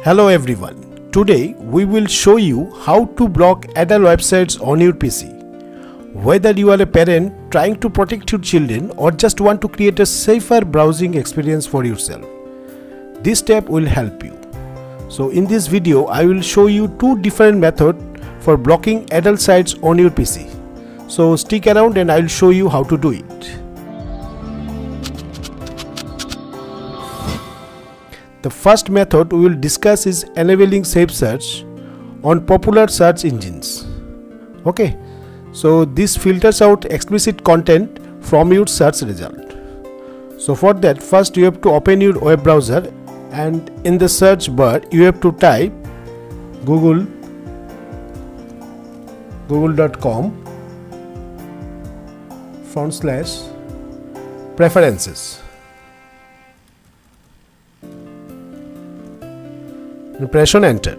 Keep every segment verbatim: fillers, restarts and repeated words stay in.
Hello everyone. Today we will show you how to block adult websites on your P C. Whether you are a parent trying to protect your children or just want to create a safer browsing experience for yourself, this step will help you. So in this video I will show you two different methods for blocking adult sites on your P C. So stick around and I will show you how to do it. The first method we will discuss is enabling safe search on popular search engines. Okay, so this filters out explicit content from your search result. So for that, first you have to open your web browser and in the search bar you have to type Google google dot com front slash preferences. And press on enter,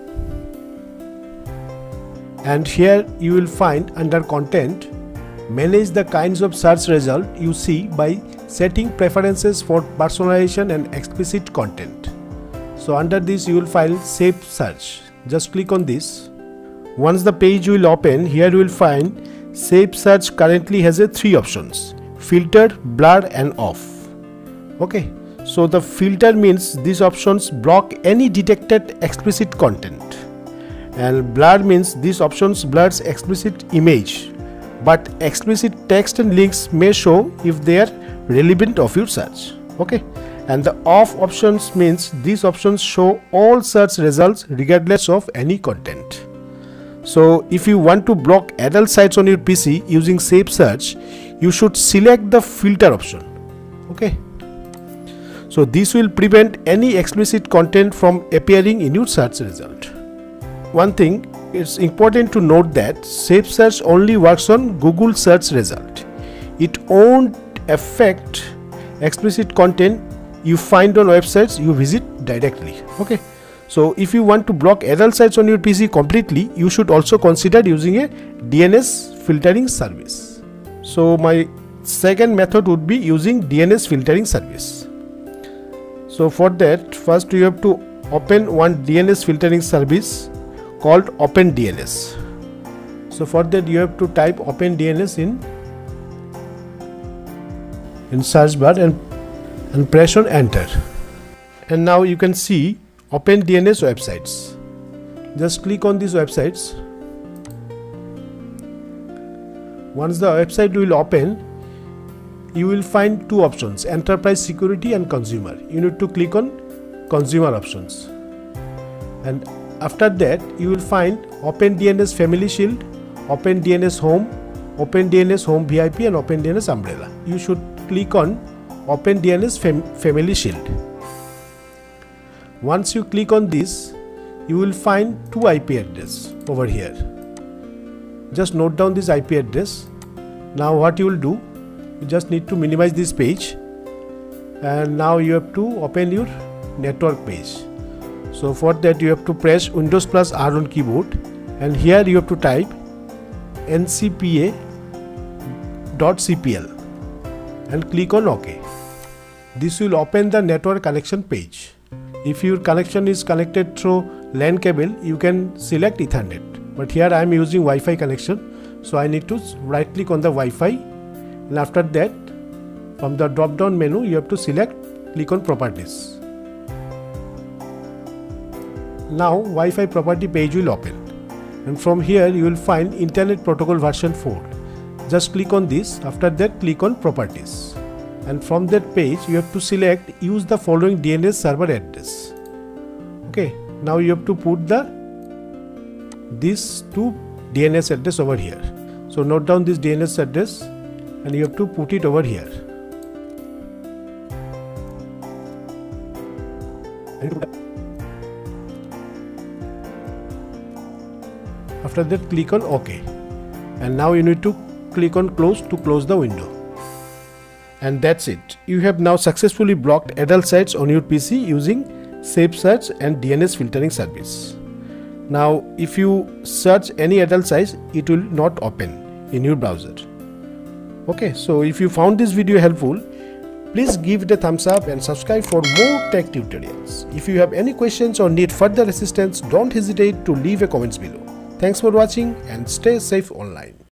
and here you will find under content, manage the kinds of search result you see by setting preferences for personalization and explicit content. So under this you will find safe search. Just click on this. Once the page will open, here you will find safe search currently has a three options: filter, blur and off. Okay. So the filter means these options block any detected explicit content, and blur means these options blurs explicit image, but explicit text and links may show if they are relevant of your search. Okay, and the off options means these options show all search results regardless of any content. So if you want to block adult sites on your P C using safe search, you should select the filter option. Okay. So this will prevent any explicit content from appearing in your search result. One thing, it's important to note that safe search only works on Google search result. It won't affect explicit content you find on websites you visit directly. Okay. So if you want to block adult sites on your P C completely, you should also consider using a D N S filtering service. So my second method would be using D N S filtering service. So for that, first you have to open one D N S filtering service called OpenDNS. So for that you have to type OpenDNS in in search bar and, and press on enter. And now you can see OpenDNS websites. Just click on these websites. Once the website will open, you will find two options: enterprise security and consumer. You need to click on consumer options, and after that you will find OpenDNS Family Shield, OpenDNS Home, OpenDNS Home V I P and OpenDNS Umbrella. You should click on OpenDNS Fam Family Shield. Once you click on this, you will find two I P address over here. Just note down this I P address. Now what you will do, you just need to minimize this page, and now you have to open your network page. So for that you have to press Windows plus R on keyboard, and here you have to type N C P A dot C P L and click on OK. This will open the network connection page. If your connection is connected through LAN cable, you can select Ethernet, but here I am using Wi-Fi connection, so I need to right click on the Wi-Fi. And after that, from the drop down menu you have to select, click on properties. Now Wi-Fi property page will open, and from here you will find Internet Protocol version four. Just click on this. After that click on properties, and from that page you have to select use the following D N S server address. Okay, now you have to put the these two D N S address over here. So note down this D N S address and you have to put it over here. After that click on OK, and now you need to click on close to close the window. And that's it. You have now successfully blocked adult sites on your P C using safe search and D N S filtering service. Now if you search any adult site, it will not open in your browser. Okay, so if you found this video helpful, Please give it a thumbs up and subscribe for more tech tutorials. If you have any questions or need further assistance, don't hesitate to leave a comments below. Thanks for watching and stay safe online.